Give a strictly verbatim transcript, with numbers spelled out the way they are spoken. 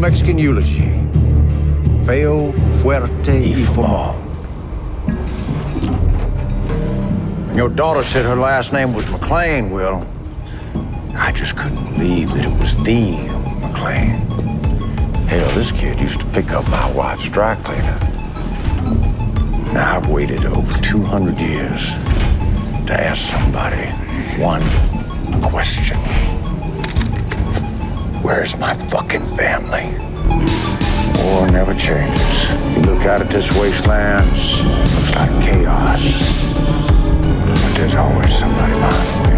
Mexican eulogy. Feo fuerte y fumo. And your daughter said her last name was McLean, Will. I just couldn't believe that it was the McLean. Hell, this kid used to pick up my wife's dry cleaner. Now I've waited over two hundred years to ask somebody one question. Where's my fucking family? War never changes. You look out at this wasteland, looks like chaos. But there's always somebody behind the wheel.